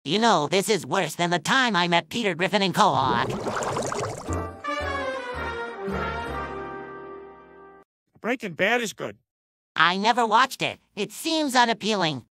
You know, this is worse than the time I met Peter Griffin in co-op. Breaking Bad is good. I never watched it. It seems unappealing.